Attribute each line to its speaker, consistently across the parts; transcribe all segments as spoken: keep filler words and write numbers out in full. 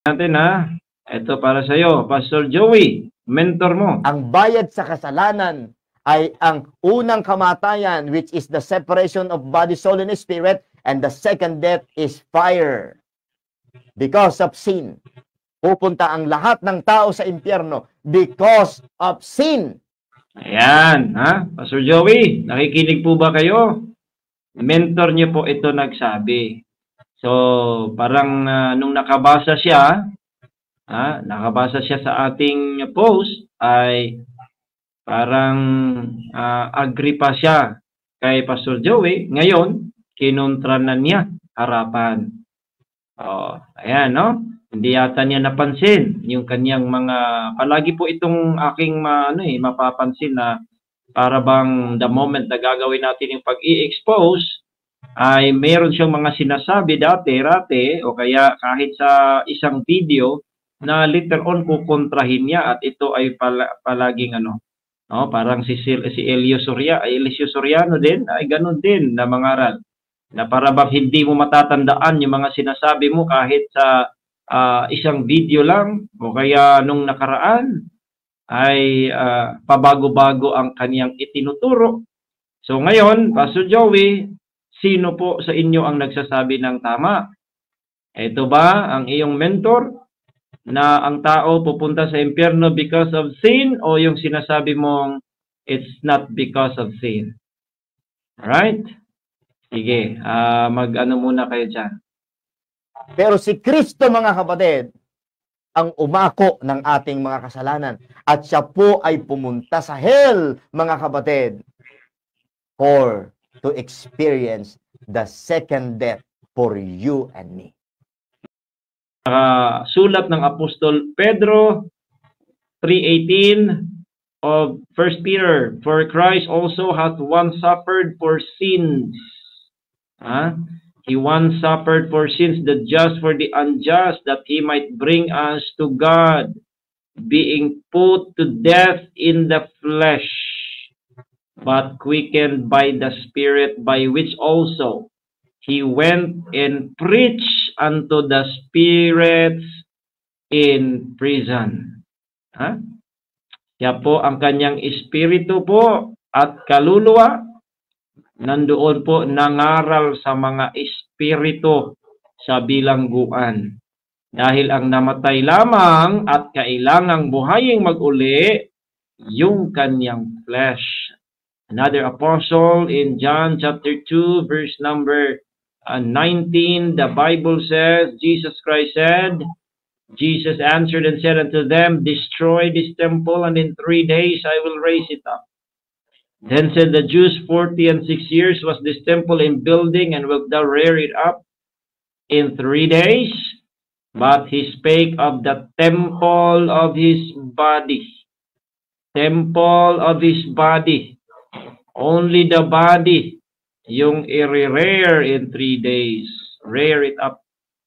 Speaker 1: natin ha. Ito para sa iyo, Pastor Joey, mentor mo.
Speaker 2: Ang bayad sa kasalanan ay ang unang kamatayan, which is the separation of body, soul, and spirit, and the second death is fire. Because of sin. Pupunta ang lahat ng tao sa impyerno because of sin.
Speaker 1: Ayan, ha? Pastor Joey, nakikinig po ba kayo? Mentor niyo po ito nagsabi. So, parang uh, nung nakabasa siya, ha, nakabasa siya sa ating post, ay parang uh, agree pa siya kay Pastor Joey. Ngayon, kinontra na niya harapan. Oh, ayan, no? Hindi yata niya napansin yung kanyang mga, palagi po itong aking ma, ano eh, mapapansin na para bang the moment na gagawin natin yung pag-i-expose, ay meron siyang mga sinasabi dati-rate o kaya kahit sa isang video na later on kukontrahin niya at ito ay pala, palaging ano, no? Parang si, si Elio Soria, Eliseo Soriano din, ay ganun din na mangaral. Na para bang hindi mo matatandaan yung mga sinasabi mo kahit sa uh, isang video lang o kaya nung nakaraan ay uh, pabago-bago ang kaniyang itinuturo. So ngayon, Pastor Joey, sino po sa inyo ang nagsasabi ng tama? Ito ba ang iyong mentor na ang tao pupunta sa impyerno because of sin o yung sinasabi mong it's not because of sin? Alright? Sige, uh, mag-ano muna kayo dyan.
Speaker 2: Pero si Kristo, mga kapatid, ang umako ng ating mga kasalanan. At siya po ay pumunta sa hell, mga kapatid, for to experience the second death for you and me.
Speaker 1: Uh, sulat ng Apostol Pedro three eighteen of First Peter, for Christ also hath once suffered for sins. Huh? He once suffered for sins, the just for the unjust, that he might bring us to God, being put to death in the flesh, but quickened by the Spirit, by which also he went and preached unto the spirits in prison. Huh? Siya po ang kanyang espiritu po at kaluluwa, nandoon po nangaral sa mga espiritu sa bilangguan. Dahil ang namatay lamang at kailangang buhayin mag-uli yung kanyang flesh. Another apostle in John chapter two verse number uh, nineteen, the Bible says, Jesus Christ said, Jesus answered and said unto them, destroy this temple, and in three days I will raise it up. Then said the Jews, forty and six years was this temple in building, and wilt thou rear it up in three days? But he spake of the temple of his body. Temple of his body. Only the body, yung i-rear in three days. Rear it up.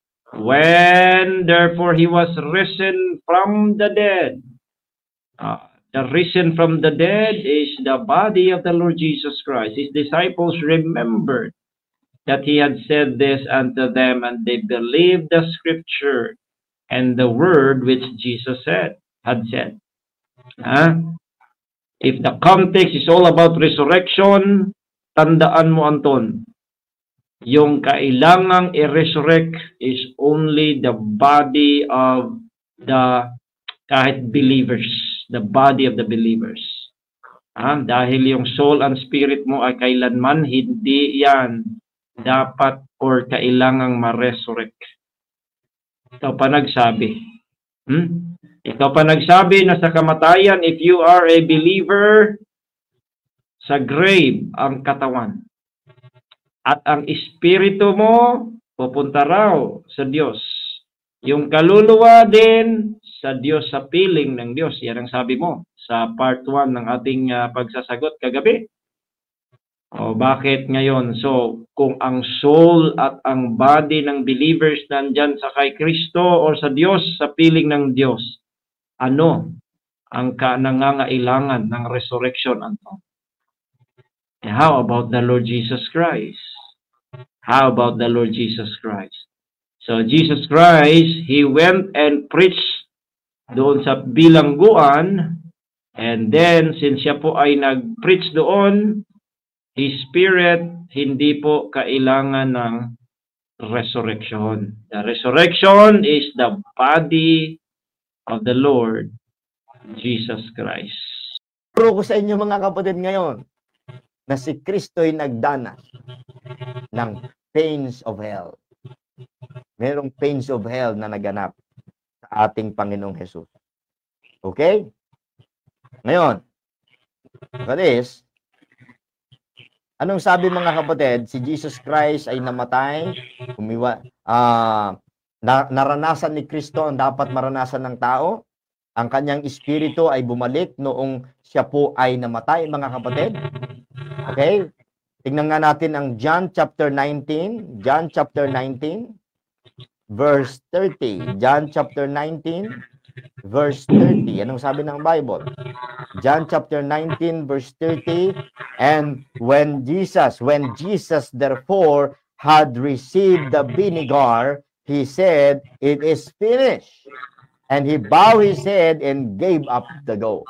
Speaker 1: When therefore he was risen from the dead, uh, the risen from the dead is the body of the Lord Jesus Christ. His disciples remembered that he had said this unto them, and they believed the scripture and the word which Jesus said, had said. Huh? If the context is all about resurrection, tandaan mo, Anton, yung kailangang i-resurrect is only the body of the kahit believers. The body of the believers. Ah, dahil yung soul and spirit mo ay kailanman hindi yan dapat or kailangang ma-resurrect. Ikaw pa nagsabi. Hmm? Ikaw pa nagsabi na sa kamatayan, if you are a believer, sa grave ang katawan. At ang espiritu mo, pupunta raw sa Diyos. Yung kaluluwa din, sa Diyos, sa piling ng Diyos. Yan ang sabi mo sa part one ng ating uh, pagsasagot kagabi. O bakit ngayon? So, kung ang soul at ang body ng believers nandyan sa kay Kristo o sa Diyos, sa piling ng Diyos, ano ang nangangailangan ng resurrection, Anton? How about the Lord Jesus Christ? How about the Lord Jesus Christ? So, Jesus Christ, He went and preached doon sa bilangguan, and then, since siya po ay nag-preach doon, His Spirit, hindi po kailangan ng resurrection. The resurrection is the body of the Lord Jesus Christ.
Speaker 2: Turo ko sa inyo mga kapatid ngayon na si Kristo'y nagdanas ng pains of hell. Merong pains of hell na naganap sa ating Panginoong Jesus. Okay? Ngayon, that is, anong sabi mga kapatid? Si Jesus Christ ay namatay, umiwa, uh, na, naranasan ni Kristo ang dapat maranasan ng tao. Ang kanyang espiritu ay bumalik noong siya po ay namatay, mga kapatid. Okay? Tingnan nga natin ang John chapter nineteen. John chapter nineteen, verse thirty. John chapter nineteen, verse thirty. Anong sabi ng Bible? John chapter nineteen, verse thirty. And when Jesus, when Jesus therefore had received the vinegar, he said, "It is finished." And he bowed his head and gave up the ghost.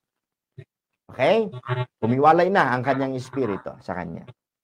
Speaker 2: Okay? Kumiwalay na ang kanyang espiritu sa kanya.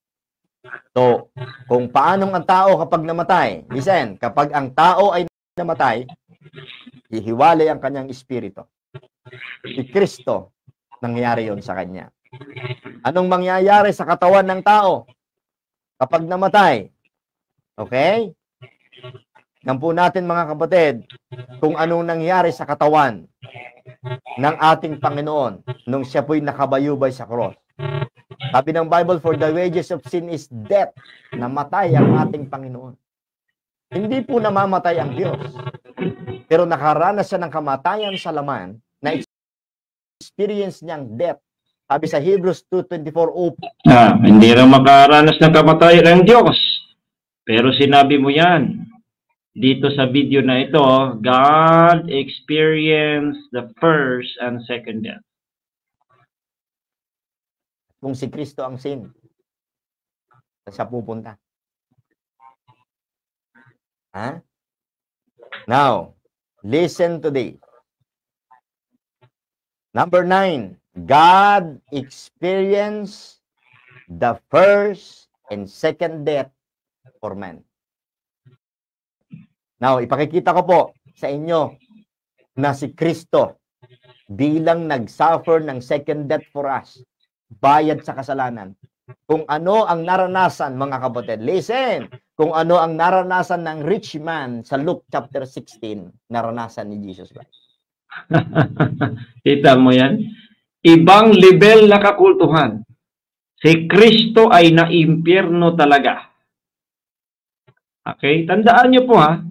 Speaker 2: So, kung paanong ang tao kapag namatay, listen, kapag ang tao ay namatay, hihiwalay ang kanyang espiritu. Si Kristo, nangyayari yon sa kanya. Anong mangyayari sa katawan ng tao kapag namatay? Okay? Yan po natin mga kapatid, kung anong nangyari sa katawan ng ating Panginoon nung siya po'y nakabayubay sa cross. Sabi ng Bible, for the wages of sin is death. Namatay ang ating Panginoon. Hindi po namamatay ang Diyos. Pero nakaranas siya ng kamatayan sa laman na experience niyang death. Sabi sa Hebrews two twenty-four, oh,
Speaker 1: ah, hindi rin makaranas ng kamatayan ang Diyos. Pero sinabi mo yan. Dito sa video na ito, God experienced the first and second death.
Speaker 2: Kung si Kristo ang sin, sa pupunta. Ha? Now, listen to this. Number nine, God experienced the first and second death for man. Now, ipakikita ko po sa inyo na si Kristo bilang nag-suffer ng second death for us, bayad sa kasalanan. Kung ano ang naranasan, mga kapatid, listen, kung ano ang naranasan ng rich man sa Luke chapter sixteen, naranasan ni Jesus Christ.
Speaker 1: Kita mo yan? Ibang level na kakultuhan. Si Kristo ay na-impyerno talaga. Okay? Tandaan nyo po ha.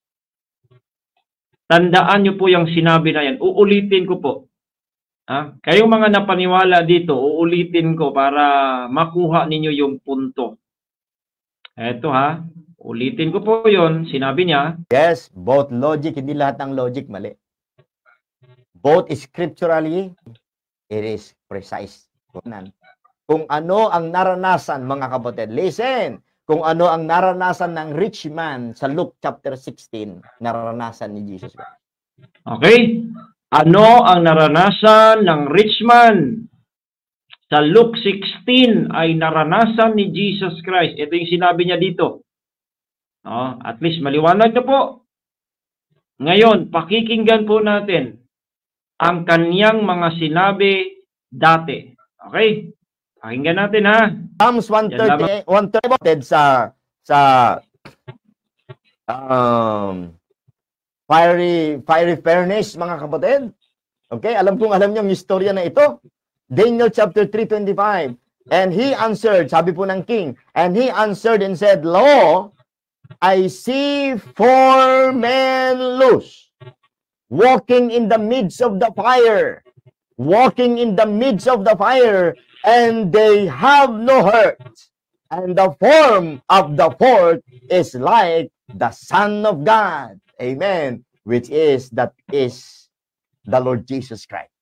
Speaker 1: Tandaan nyo po yung sinabi na yan. Uulitin ko po. Ha? Kayong mga napaniwala dito, uulitin ko para makuha ninyo yung punto. Eto ha. Ulitin ko po yon. Sinabi niya.
Speaker 2: Yes, both logic, hindi lahat ng logic mali. Both scripturally, it is precise. Kung ano ang naranasan, mga kapatid, listen, kung ano ang naranasan ng rich man sa Luke chapter sixteen, naranasan ni Jesus Christ.
Speaker 1: Okay? Ano ang naranasan ng rich man sa Luke sixteen ay naranasan ni Jesus Christ. Ito yung sinabi niya dito. Oh, at least maliwanag na po. Ngayon, pakikinggan po natin ang kaniyang mga sinabi dati. Okay? Pakinggan natin ha.
Speaker 2: Psalms one thirty, one thirty sa sa um fiery fiery furnace, mga kapatid. Okay, alam kong alam niyo ang istorya na ito. Daniel chapter three twenty-five. And he answered, sabi po ng king, and he answered and said, "Lo, I see four men loose, walking in the midst of the fire, walking in the midst of the fire, and they have no hurt. And the form of the fourth is like the Son of God." Amen. Which is, that is the Lord Jesus Christ.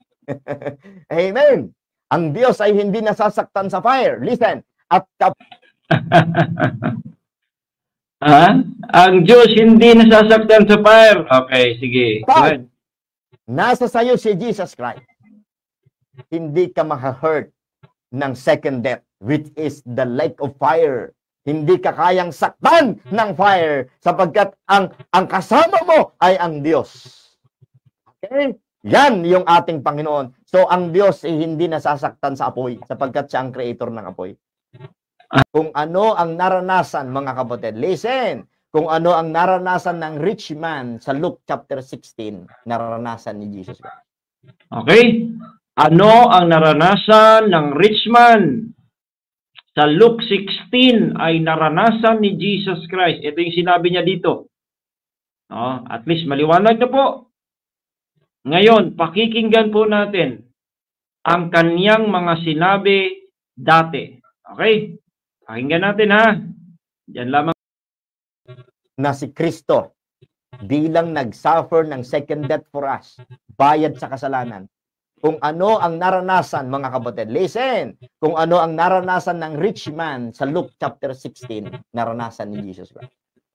Speaker 2: Amen. Ang Diyos ay hindi nasasaktan sa fire. Listen. At the...
Speaker 1: Ha? Ang Diyos hindi nasasaktan sa fire. Okay, sige. Go ahead.
Speaker 2: Pag nasa sayo si Jesus Christ, hindi ka ma-hurt ng second death, which is the lake of fire. Hindi ka kayang saktan ng fire sapagkat ang ang kasama mo ay ang Diyos. Okay? Yan yung ating Panginoon. So, ang Diyos ay hindi nasasaktan sa apoy sapagkat siya ang creator ng apoy. Kung ano ang naranasan, mga kapatid, listen, kung ano ang naranasan ng rich man sa Luke chapter sixteen, naranasan ni Jesus Christ.
Speaker 1: Okay? Ano ang naranasan ng rich man sa Luke sixteen ay naranasan ni Jesus Christ. Ito yung sinabi niya dito. Oh, at least maliwanag na po. Ngayon, pakikinggan po natin ang kaniyang mga sinabi dati. Okay? Pakinggan natin ha. Diyan lamang.
Speaker 2: Na si Kristo bilang nag-suffer ng second death for us, bayad sa kasalanan. Kung ano ang naranasan, mga kapatid, listen, kung ano ang naranasan ng rich man sa Luke chapter sixteen, naranasan ni Jesus Christ.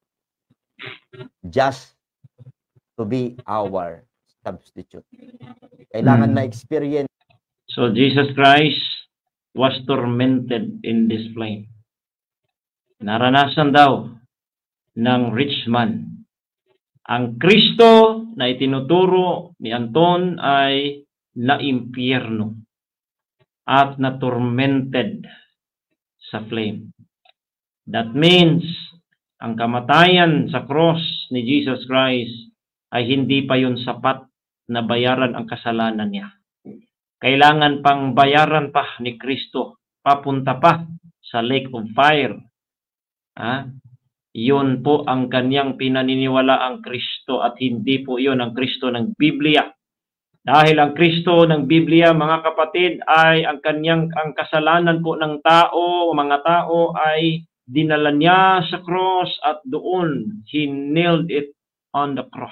Speaker 2: Just to be our substitute. Kailangan
Speaker 1: Hmm.
Speaker 2: ma-experience.
Speaker 1: So Jesus Christ was tormented in this flame. Naranasan daw ng rich man. Ang Kristo na itinuturo ni Anton ay na-impyerno at na-tormented sa flame. That means, ang kamatayan sa cross ni Jesus Christ ay hindi pa yun sapat na bayaran ang kasalanan niya. Kailangan pang bayaran pa ni Kristo, papunta pa sa lake of fire. Ha? Yun po ang kanyang pinaniniwala ang Kristo at hindi po yun ang Kristo ng Biblia. Dahil ang Kristo ng Biblia, mga kapatid, ay ang kanyang ang kasalanan po ng tao, mga tao ay dinala niya sa cross at doon he nailed it on the cross.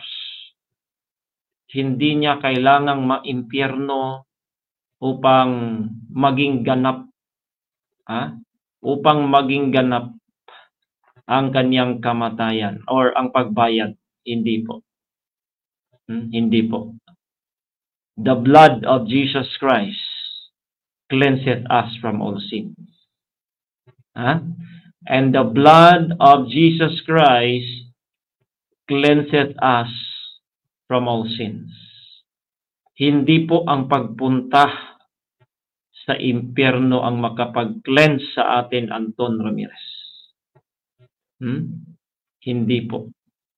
Speaker 1: Hindi niya kailangang maimpyerno upang maging ganap, ha? Upang maging ganap ang kanyang kamatayan or ang pagbayad. Hindi po. Hmm? Hindi po. The blood of Jesus Christ cleanseth us from all sins. Huh? And the blood of Jesus Christ cleanseth us from all sins. Hindi po ang pagpunta sa impyerno ang makapag-cleanse sa atin, Anton Ramirez. Hmm? Hindi po.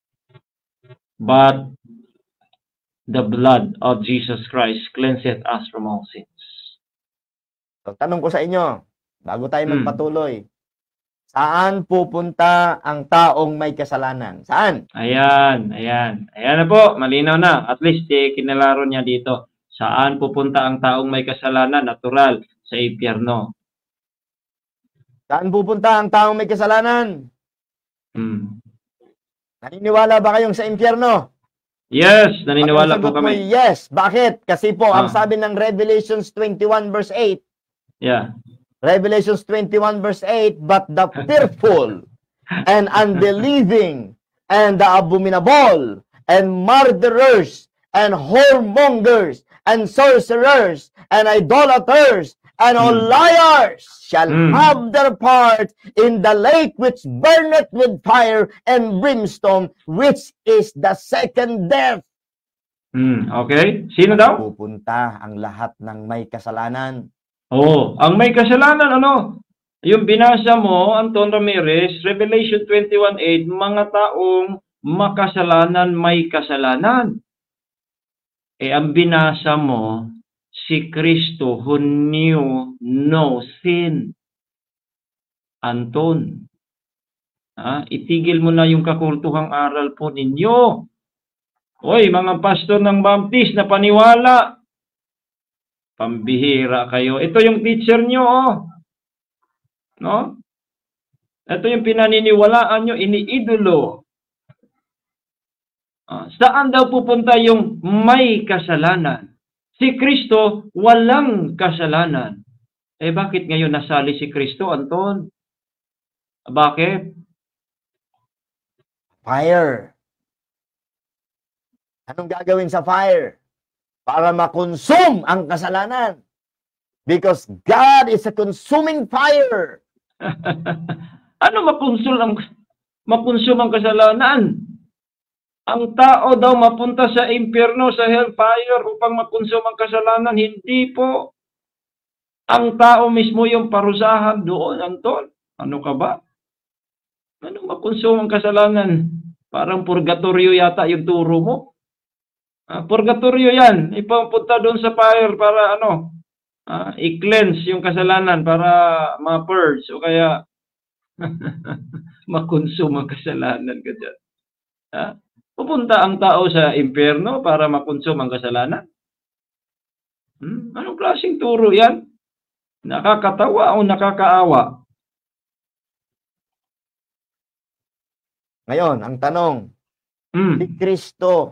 Speaker 1: But the blood of Jesus Christ cleanseth us from all sins.
Speaker 2: So, tanong ko sa inyo, bago tayo
Speaker 1: Hmm.
Speaker 2: magpatuloy, saan pupunta ang taong may kasalanan? Saan?
Speaker 1: Ayan, ayan. Ayan na po, malinaw na. At least, eh, kinalaro niya dito. Saan pupunta ang taong may kasalanan? Natural, sa impyerno.
Speaker 2: Saan pupunta ang taong may kasalanan?
Speaker 1: Hmm.
Speaker 2: Naniniwala ba kayong sa impyerno?
Speaker 1: Yes, naniniwala
Speaker 2: Ang
Speaker 1: po
Speaker 2: sagot mo,
Speaker 1: kami.
Speaker 2: yes. Bakit? Kasi po, ang
Speaker 1: Ah.
Speaker 2: sabi ng Revelations twenty-one verse eight,
Speaker 1: Yeah.
Speaker 2: Revelations twenty-one verse eight, but the fearful and unbelieving and the abominable and murderers and whoremongers and sorcerers and idolaters and all
Speaker 1: Hmm.
Speaker 2: liars shall
Speaker 1: Hmm.
Speaker 2: have their part in the lake which burneth with fire and brimstone, which is the second death.
Speaker 1: Hmm. Okay. Sino daw?
Speaker 2: Pupunta ang lahat ng may kasalanan.
Speaker 1: Oh, ang may kasalanan, ano? Yung binasa mo, Anton Ramirez, Revelation twenty-one eight, mga taong makasalanan, may kasalanan. Eh, ang binasa mo, si Kristo who knew no sin. Anton, ha? Itigil mo na yung kakultuhang aral po ninyo. Hoy, mga pastor ng Baptist na paniwala. Pambihira kayo. Ito yung teacher nyo, oh. No? Ito yung pinaniniwalaan nyo, iniidolo. Ah, saan daw pupunta yung may kasalanan? Si Kristo, walang kasalanan. Eh, bakit ngayon nasali si Kristo, Anton? Bakit?
Speaker 2: Fire. Anong gagawin sa fire? Para makonsume ang kasalanan. Because God is a consuming fire.
Speaker 1: Ano makonsul ang makonsume ang kasalanan? Ang tao daw mapunta sa impyerno, sa hellfire upang makonsume ang kasalanan. Hindi po. Ang tao mismo yung parusahan doon, Anton. Ano ka ba? Ano makonsume ang kasalanan? Parang purgatorio yata yung turo mo. Ah, purgatorio yan. Ipapunta doon sa fire para ano, ah, i-cleanse yung kasalanan para ma-purge o kaya makonsume ang kasalanan ka dyan. Ah, pupunta ang tao sa impyerno para makonsume ang kasalanan. Hmm? Anong klaseng turo yan? Nakakatawa o nakakaawa?
Speaker 2: Ngayon, ang tanong,
Speaker 1: Hmm.
Speaker 2: si Kristo,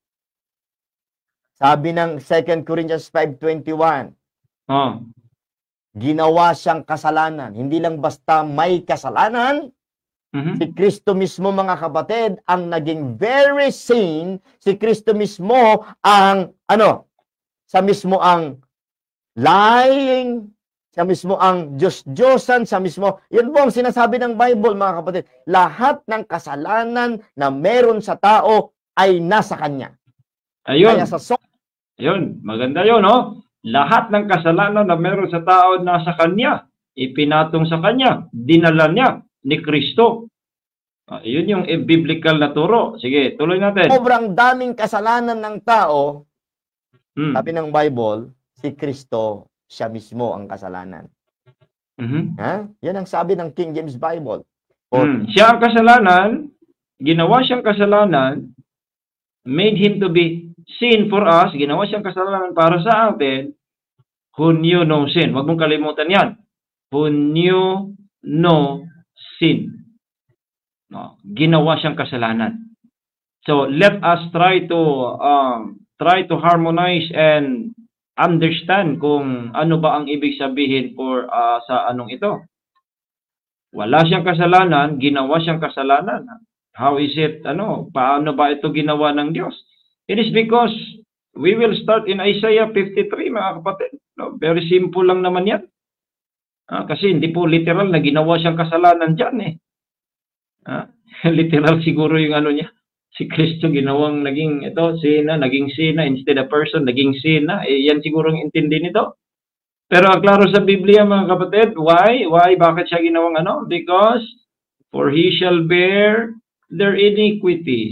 Speaker 2: sabi ng Second Corinthians five twenty-one,
Speaker 1: Oh.
Speaker 2: ginawa siyang kasalanan. Hindi lang basta may kasalanan,
Speaker 1: Mhm.
Speaker 2: si Kristo mismo, mga kapatid, ang naging very sin. Si Kristo mismo ang, ano, sa mismo ang lying, siya mismo ang Diyos-Diyosan, siya mismo, yun po ang sinasabi ng Bible, mga kapatid. Lahat ng kasalanan na meron sa tao ay nasa Kanya.
Speaker 1: Ayun.
Speaker 2: Kaya sa so
Speaker 1: Ayun. Maganda yun, no? Lahat ng kasalanan na meron sa tao nasa Kanya. Ipinatong sa Kanya. Dinala niya ni Kristo. Ah, yun yung eh, biblical na turo. Sige, tuloy natin.
Speaker 2: sobrang daming kasalanan ng tao,
Speaker 1: Hmm.
Speaker 2: sabi ng Bible, si Kristo, siya mismo ang kasalanan.
Speaker 1: Mhm.
Speaker 2: Ha? Yan ang sabi ng King James Bible. O,
Speaker 1: Hmm. Siya ang kasalanan, ginawa siyang kasalanan, made him to be sin for us, ginawa siyang kasalanan para sa atin, who knew no sin. Huwag mong kalimutan yan. Who knew no sin. No, ginawa siyang kasalanan. So, let us try to um, try to harmonize and understand kung ano ba ang ibig sabihin for uh, sa anong ito. Wala siyang kasalanan, ginawa siyang kasalanan. How is it, ano, paano ba ito ginawa ng Diyos? It is because we will start in Isaiah fifty-three, mga kapatid. No? Very simple lang naman yan. Ah, kasi hindi po literal na ginawa siyang kasalanan dyan eh. Ah, literal siguro yung ano niya. Si Kristo ginawang naging ito, sina, naging sina, instead of person, naging sina. Eh, yan siguro ang intindi nito. Pero ang klaro sa Biblia, mga kapatid, why? Why? Bakit siya ginawang ano? Because, for he shall bear their iniquities.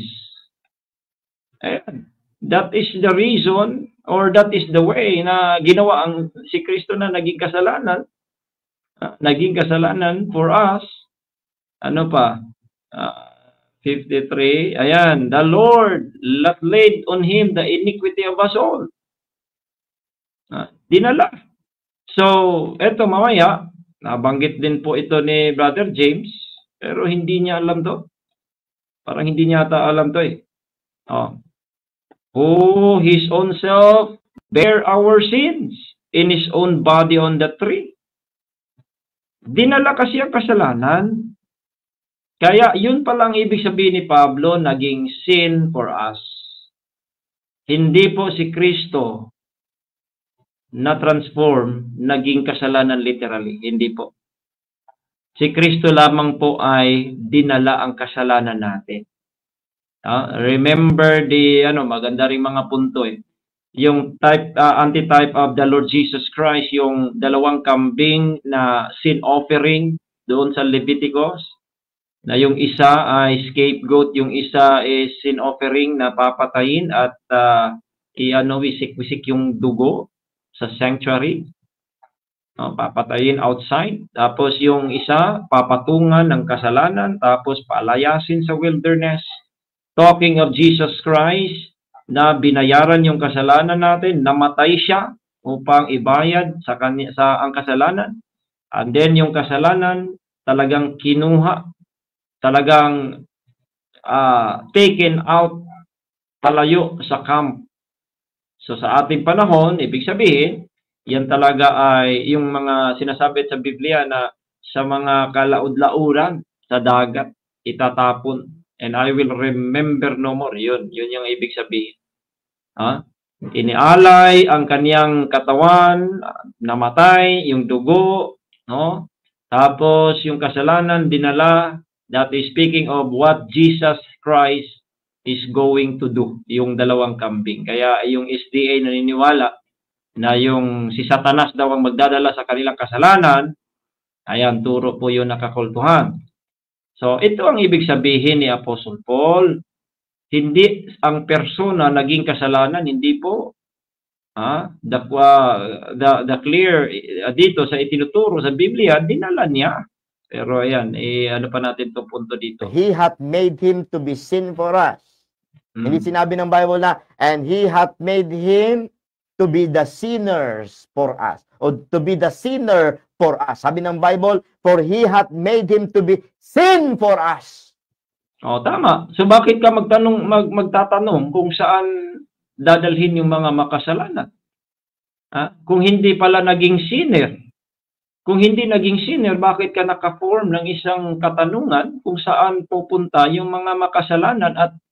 Speaker 1: Ayan. That is the reason, or that is the way na ginawa ang si Kristo na naging kasalanan. Uh, naging kasalanan for us. Ano pa? Uh, fifty-three, ayan, the Lord laid on him the iniquity of us all. Uh, dinala. So, eto mamaya, nabanggit din po ito ni Brother James, pero hindi niya alam to. Parang hindi niya ata alam to eh. Oh. Who his own self bear our sins in his own body on the tree. Dinala kasi ang kasalanan. Kaya yun pala ang ibig sabihin ni Pablo, naging sin for us. Hindi po si Kristo na transform, naging kasalanan literally. Hindi po. Si Kristo lamang po ay dinala ang kasalanan natin. Uh, remember the, ano, maganda rin mga punto eh. Yung type, uh, antitype of the Lord Jesus Christ, yung dalawang kambing na sin offering doon sa Leviticus. Na yung isa ay scapegoat, yung isa is sin offering na papatayin at uh, i-ano, wisik-wisik yung dugo sa sanctuary. Uh, papatayin outside. Tapos yung isa, papatungan ng kasalanan, tapos palayasin sa wilderness. Talking of Jesus Christ, na binayaran yung kasalanan natin, namatay siya upang ibayad sa, kanya, sa ang kasalanan. And then yung kasalanan, talagang kinuha, talagang uh, taken out, palayo sa camp. So sa ating panahon, ibig sabihin, yan talaga ay yung mga sinasabi sa Biblia na sa mga kalaud-lauran, sa dagat, itatapon. and I will remember no more. Yun, yun yung ibig sabihin. Ha? Inialay ang kaniyang katawan, namatay, yung dugo, no? Tapos yung kasalanan dinala, that is speaking of what Jesus Christ is going to do, yung dalawang kambing. Kaya yung S D A naniniwala na yung si Satanas daw ang magdadala sa kanilang kasalanan, ayan, turo po yun nakakultuhan. So, ito ang ibig sabihin ni Apostle Paul. Hindi ang persona naging kasalanan, hindi po. Ha? The, uh, the, the clear, uh, dito sa itinuturo sa Biblia, dinala niya. Pero ayan, eh, ano pa natin itong punto dito?
Speaker 2: He hath made him to be sin for us.
Speaker 1: Hmm.
Speaker 2: Hindi sinabi ng Bible na, and he hath made him to be the sinners for us. O to be the sinner for us. Sabi ng Bible, for he hath made him to be sin for us.
Speaker 1: O, tama. So, bakit ka magtanong, mag, magtatanong kung saan dadalhin yung mga makasalanan? Ha? Kung hindi pala naging sinner. Kung hindi naging sinner, bakit ka naka-form ng isang katanungan kung saan pupunta yung mga makasalanan at